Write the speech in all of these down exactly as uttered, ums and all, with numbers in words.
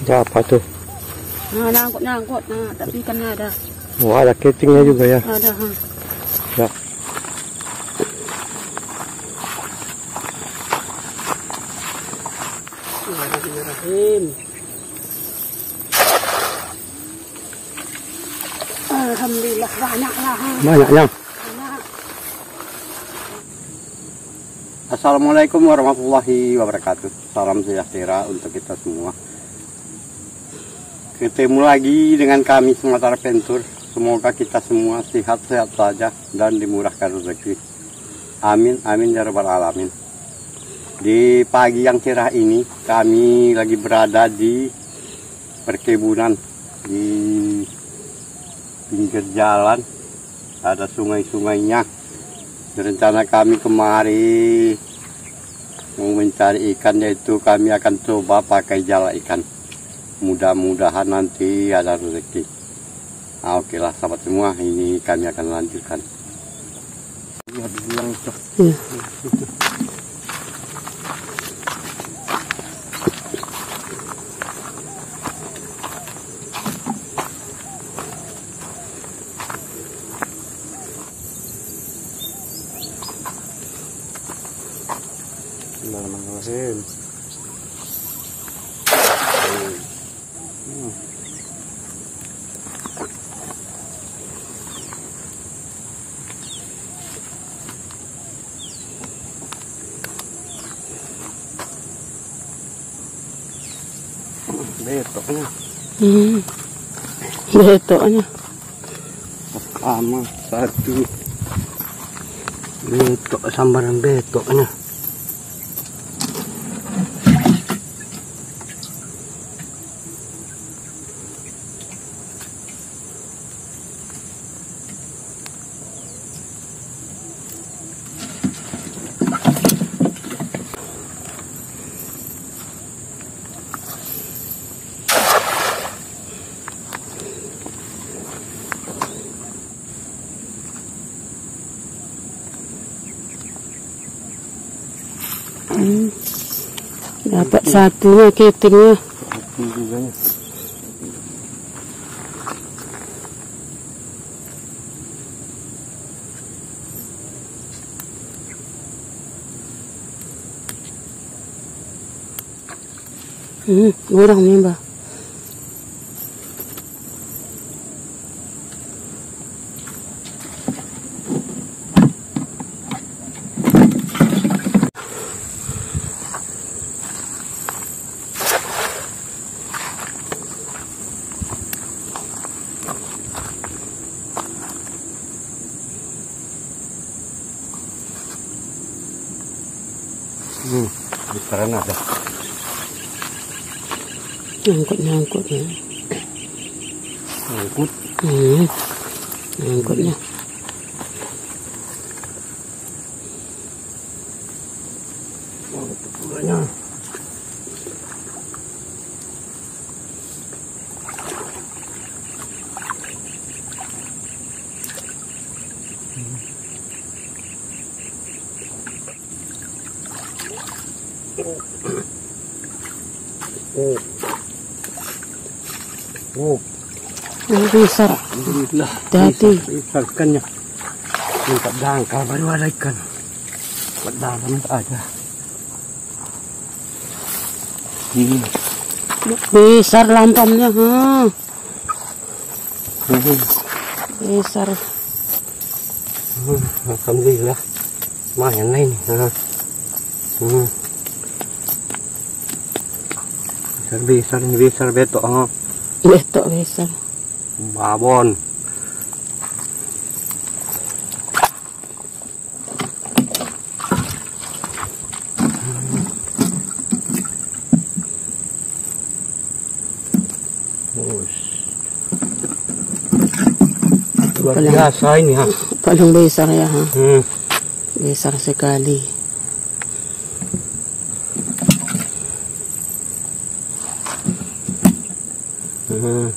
Berapa tuh? Nah, nangkut nangkut, nah tapi ikannya ada. Oh, ada ketingnya juga ya? Ada, ha. Ya. Bismillahirrahmanirrahim. Alhamdulillah banyak lah. Banyaknya. Banyak. Assalamualaikum warahmatullahi wabarakatuh. Salam sejahtera untuk kita semua. Ketemu lagi dengan kami Sumatera Pentur. Semoga kita semua sehat-sehat saja dan dimurahkan rezeki. Amin, amin ya rabbal alamin. Di pagi yang cerah ini kami lagi berada di perkebunan di pinggir jalan. Ada sungai-sungainya. Rencana kami kemari mau mencari ikan, yaitu kami akan coba pakai jala ikan. Mudah-mudahan nanti ada rezeki. Nah, oke lah sahabat semua, ini kami akan lanjutkan. Iya, bilang itu. Iya. Bismillahirrahmanirrahim. Hmm. Betoknya. Hmm. Betoknya. Sama satu. Betok, sambaran betoknya. Hmm. Dapat satunya ketingnya. Juga. Hmm, kurang nih, Mbak. Hmm, besaran ada. Nyangkut-nyangkut ya. Nyangkut. Hmm. Nyangkutnya. Oh, itu pulanya. Oh. Oh. Oh, besar. Alhamdulillah. Hati-hati. Besar ikannya. Tempat dangkal baru ada ikan. Tempat dalam ada. Hmm. Besar lampamnya, ha. Hmm. Besar. Hmm. Alhamdulillah. Lumayan lah ini. Ha. Hmm. Besar ini besar betok. Ha. Betok besar. Babon. Luar biasa ini, ha. Paling besar ya, ha. Hmm. Besar sekali. Hmm.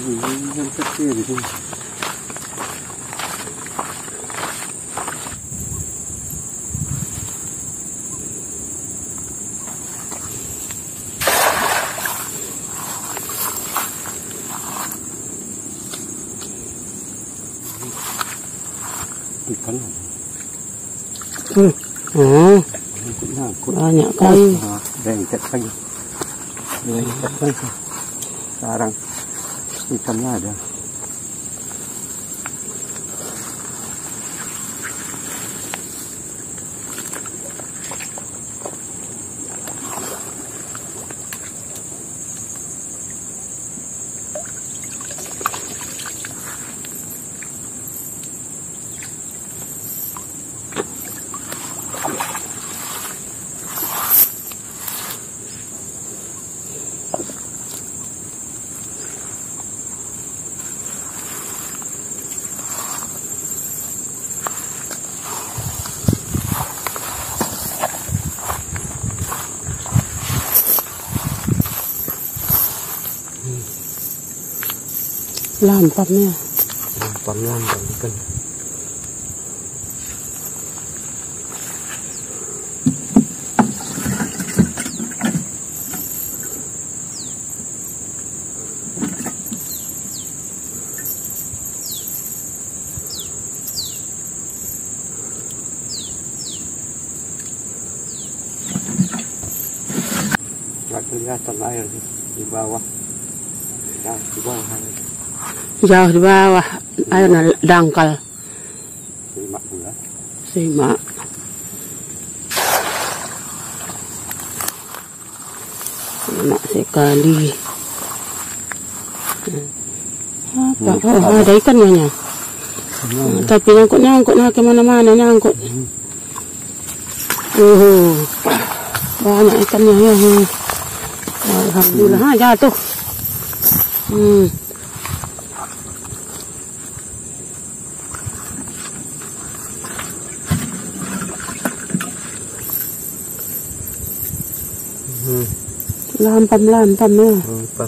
Yang kecil itu. Ikan. Hmm. Oh, Nyangkut. banyak kayu. Nah, lengket lagi. Lengket lagi. Sekarang ikannya ada. Lampapnya. Lampam-lampam ikan. Nggak kelihatan air di bawah. Ya, di bawah air. Jauh di bawah, airnya dangkal. Lima pula. Simak. Simak sekali. Apa? Oh, ada ikannya. Hmm, tapi nyangkut-nyangkut nah kemana-mana nyangkut. Hmm. Oh, banyak ikannya ya. Alhamdulillah, hmm. Jatuh. Hmm. Hmm. Lampam-lampam ya. Lampam.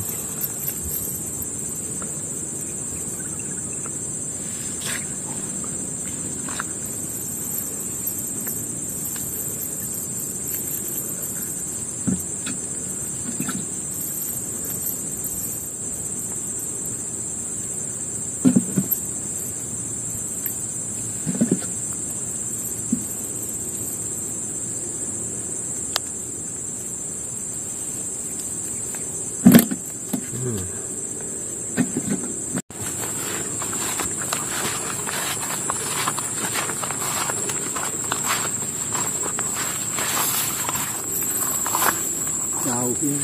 Jauh ya.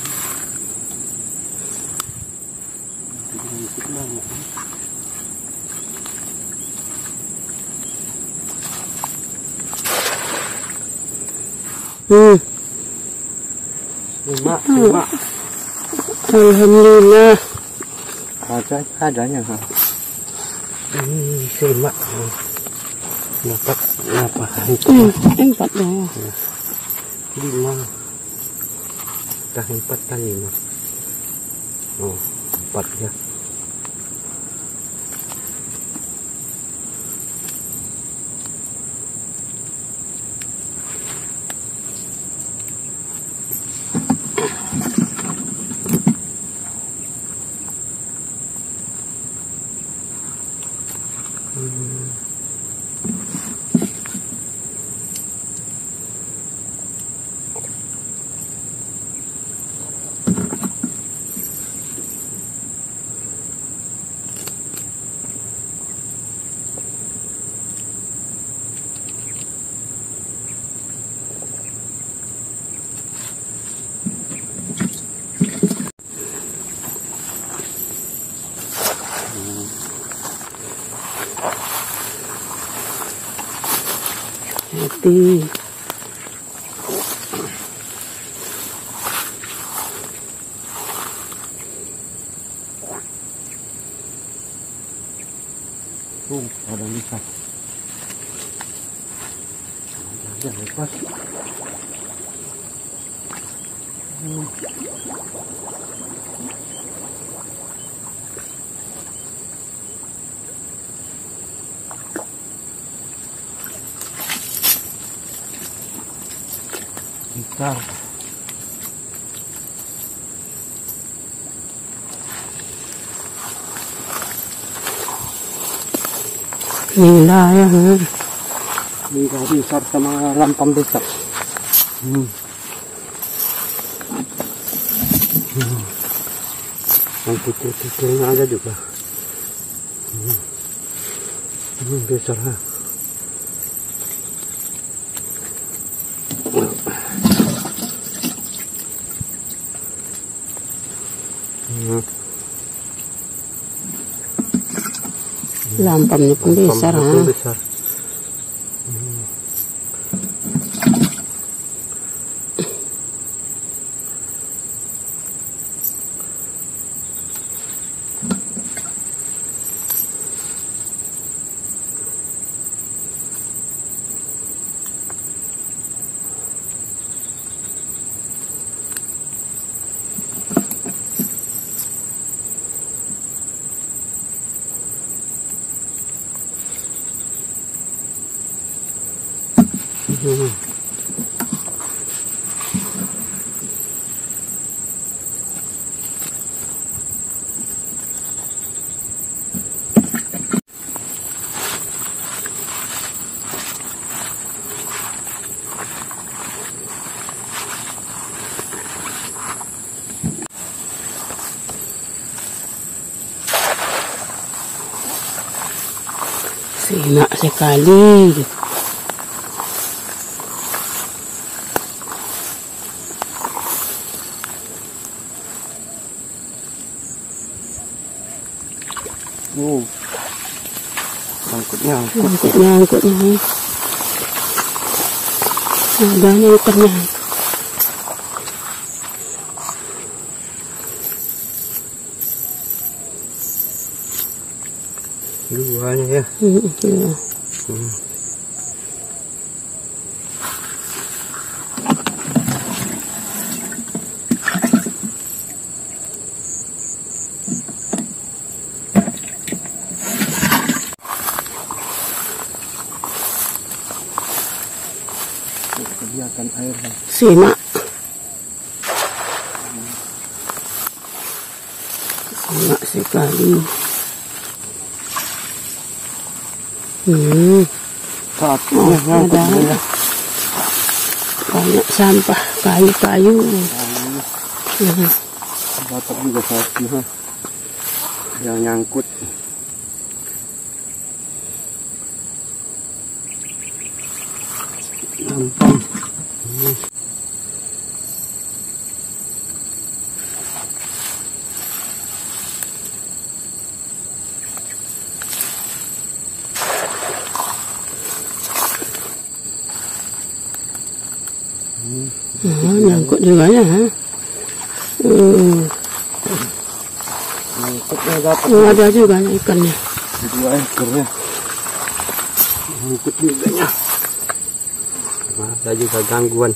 Hmm. Lima, lima. Alhamdulillah. Ada, adanya. Ha. Ini semak. Dapat apa? Hmm, empat dah. Lima. Dah empat kan lima. Oh, empat ya. Hmm. Hati. Oh, ada lipat. Jangan lepas. Hmm. besar. Gila ya. Ini gak besar sama lampam besar. Hmm. Hmm. Yang putih-putihnya ada juga. Hmm. Hmm, besar ha. Hmm. Lampamnya pun besar ha. Besar. Hmm. Hmm. Enak sekali. Oh, angkutnya, angkut. Angkutnya, angkutnya. Adanya ikannya. Duanya ya. Hmm, ya. Hmm. Kelihatan airnya. Simak. Simak sekali. Hmm. Satu Oh, nyangkut ada dia. banyak sampah kayu-kayu. Hmm. Batak juga satu ha. Yang nyangkut. Lampam. Hmm. Hmm, nyangkut juga ya. Hmm. Nyangkutnya dapat. Oh, ada juga ikannya. Dua ekornya. Nyangkut juga nya. Ada juga gangguan.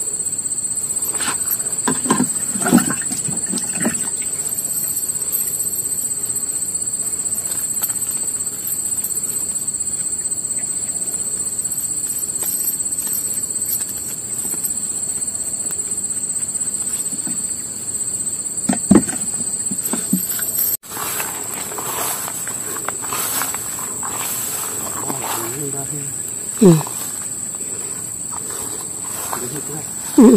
Hmm. Hmm.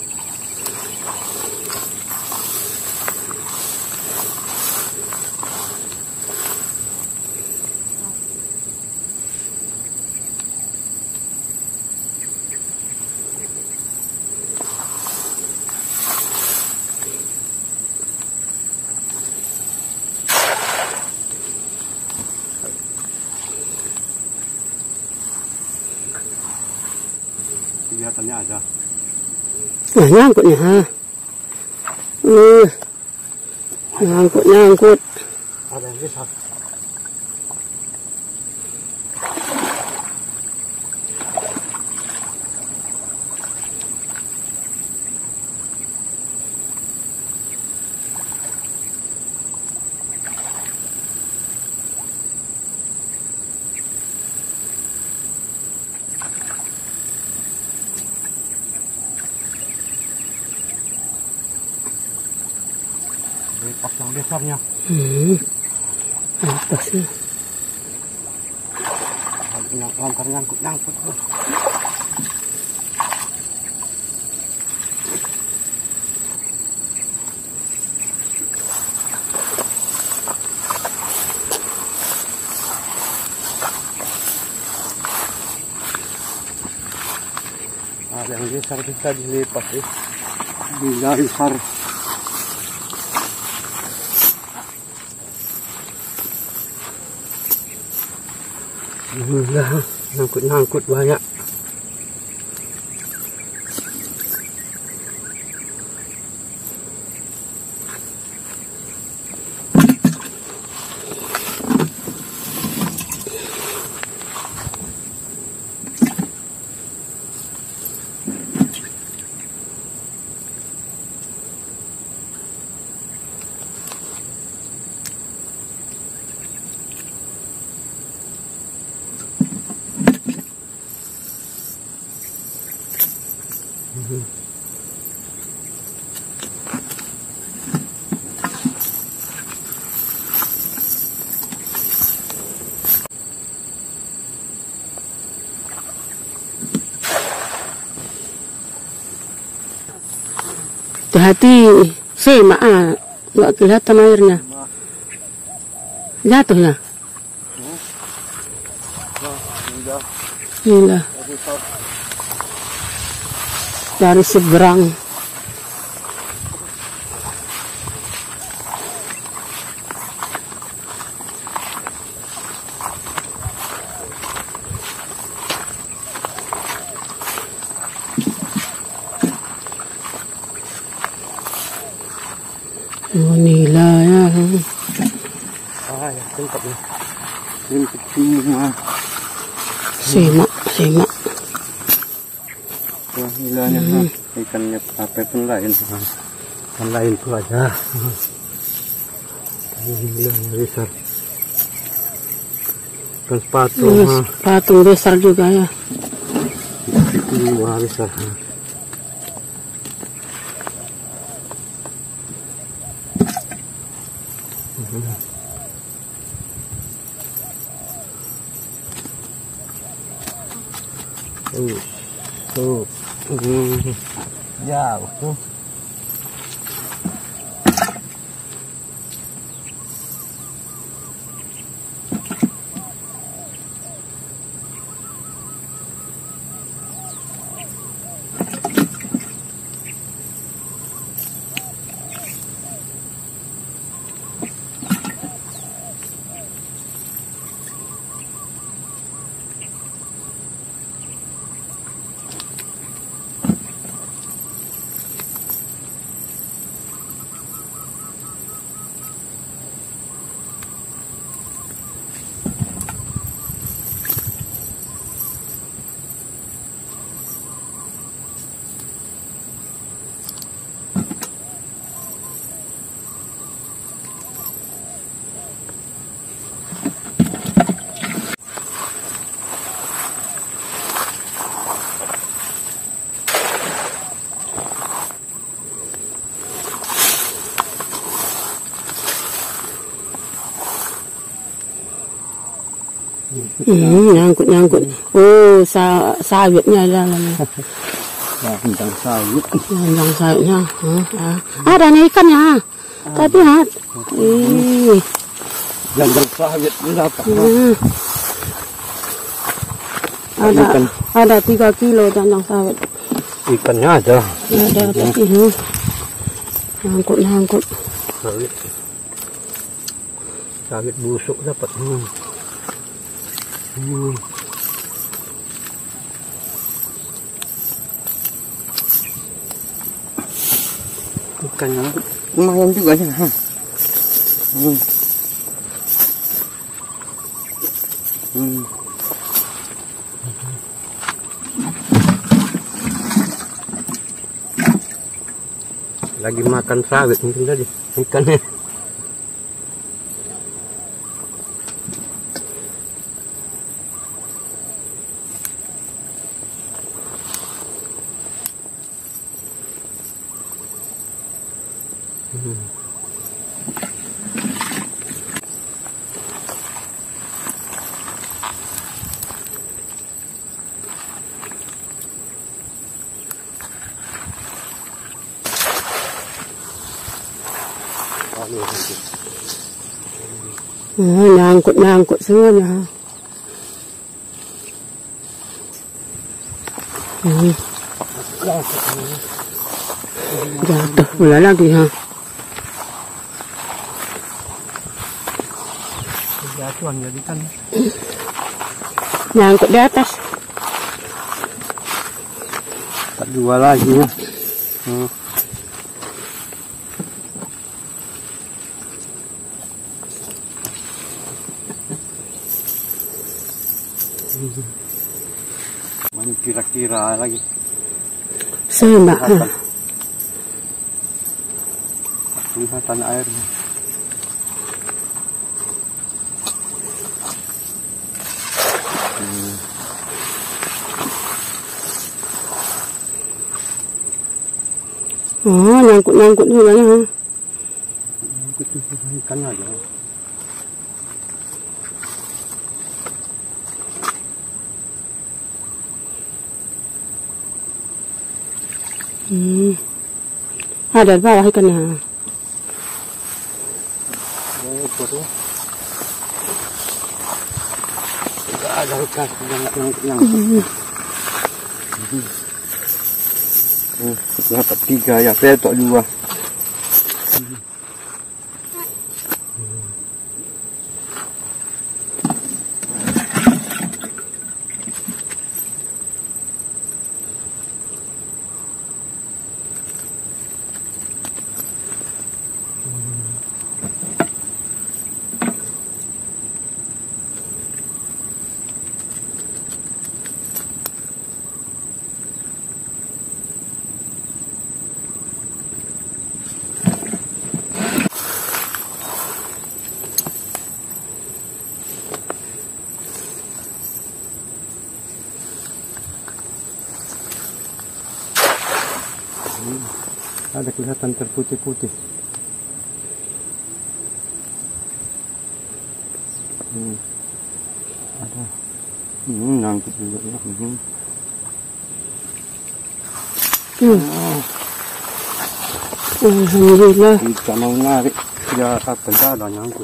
Kelihatannya ada. Nah, nyangkutnya ha. Uh. Nyangkut, nyangkut. Ada yang besar. besarnya. Hmm. Atas na. Langkar nyangkut-nyangkut. Ada yang besar bisa dilipat eh. Gila besar. Alhamdulillah, nyangkut-nyangkut banyak. Hati-hati, semak ah, nggak kelihatan airnya. Jatuh ya? Gila. Dari seberang. Oh, nila ya. Ah, ya, tempat ni. Tempat semua. Semak, semak. Oh, nilanya hmm. Ikannya apa pun lain. Ikan lain tu aja. Nilanya besar. Ikan sepatu. Yes, sepatu besar juga ya. Wah, besar. Tuh, tuh, hmm. Jauh tuh. Hmm, nyangkut-nyangkut. Oh, sa sawitnya dalamnya. Nah, bintang sawit. Bintang sawitnya. Hmm, ah. Ada nih ikannya. Ah. Tapi hat. Eh. Bintang sawit berapa? Hmm. Ada ada tiga kilo bintang sawit. Ikannya ada. Ada tapi hmm. Nyangkut-nyangkut. Sawit. Sawit busuk dapat. Hmm. Hmm. Ikannya lumayan juga ya. Hmm. Hmm. Lagi makan sawit mungkin tadi ikannya. Hmm. Oh, nyangkut-nyangkut semuanya. Hmm. Jatuh pula lagi ha. Jatuhan jadi kan. Nyangkut di atas. Tak dua lagi ya. Hmm. Mana kira-kira lagi. Semak. Kelihatan. Kelihatan airnya. Hmm. Oh, nyangkut-nyangkut juga ya. Nyangkut juga ikan aja. Hmm. Ada di bawah ikannya. Ada ikan yang nyangkut. Hmm, dapat tiga ya, petok dua. Hmm, ada kelihatan terputih-putih. Hmm, ada. Hmm, nyangkut juga ya. Hmm. Hmm. Alhamdulillah. Kita mau narik, ya apa ada nyangkut.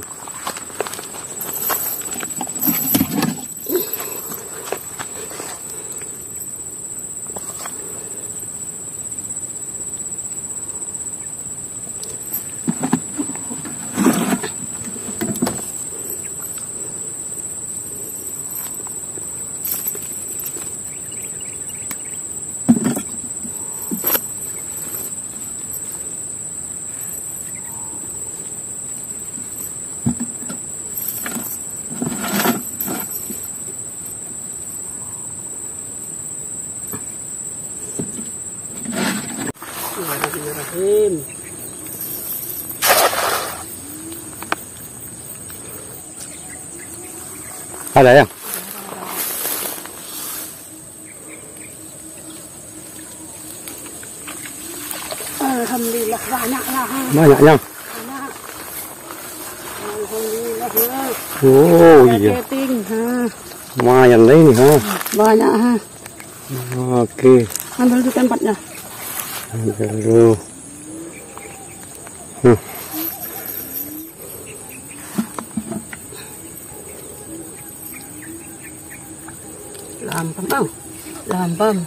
Bismillahirrahmanirrahim. Ada ya? Alhamdulillah banyak lah. Banyak yang. Banyak. Alhamdulillah ya. Oh iya. Keting, ha. Lumayan lah ini ha. Banyak ha. Oke. Ambil di tempatnya. Ambil dulu. Hmm. Lampam, oh. Lampam.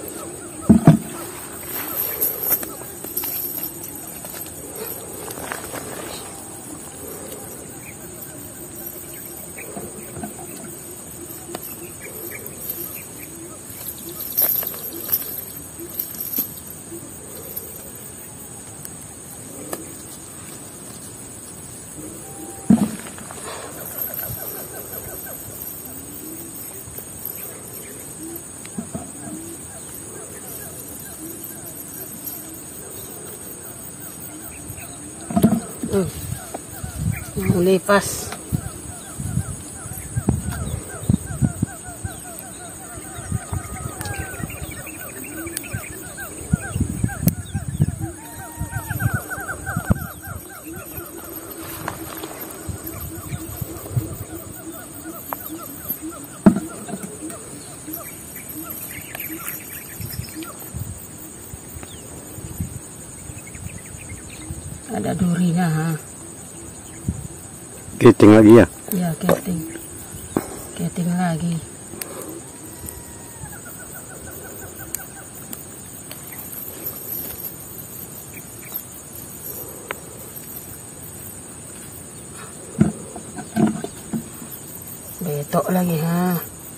Oh. Mau lepas. Ada durinya ha. Keting lagi ya? Ya, keting. Keting lagi. Betok lagi ha.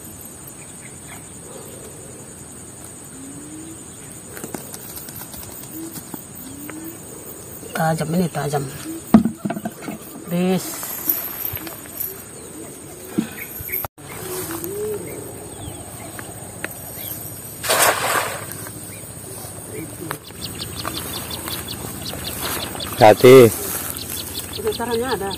Tajam ini, tajam. Bis. Hati. Getarannya ada.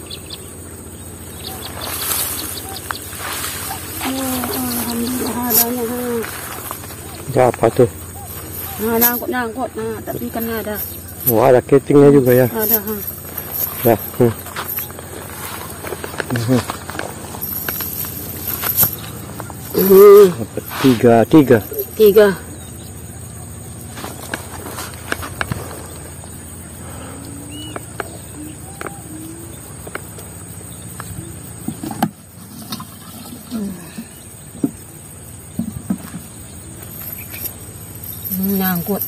Oh, alhamdulillah adanya ha. Ya, apa tuh? Nah, nyangkut nyangkut. Nah, tapi ikannya ada. Wah, ada ketingnya juga ya. Ada ha. Ya. Hmm. Hmm, Tiga, tiga. tiga. Hmm, nyangkut.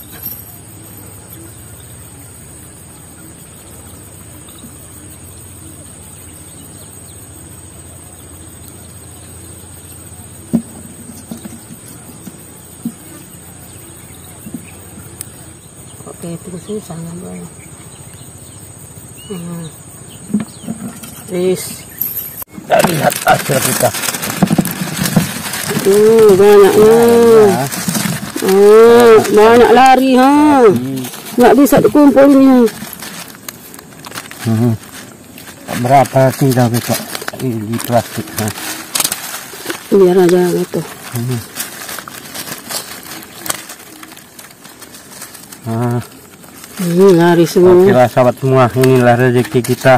Oke, itu susah ngambil. Hmm. Terus. Kita lihat hasil kita. Uh, banyaknya. Oh, banyak lari ha. Nggak bisa dikumpulnya. Hmm. Berapa tidak besok di plastik? Ha? Biar aja gitu. Hmm. Ah. Hmm, lari semua. Oke lah sahabat semua, inilah rezeki kita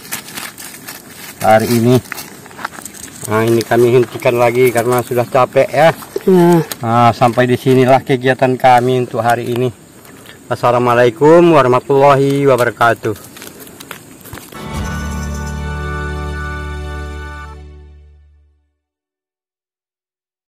hari ini. Nah, ini kami hentikan lagi karena sudah capek ya. Ya. Nah, sampai di sinilah kegiatan kami untuk hari ini. Assalamualaikum warahmatullahi wabarakatuh.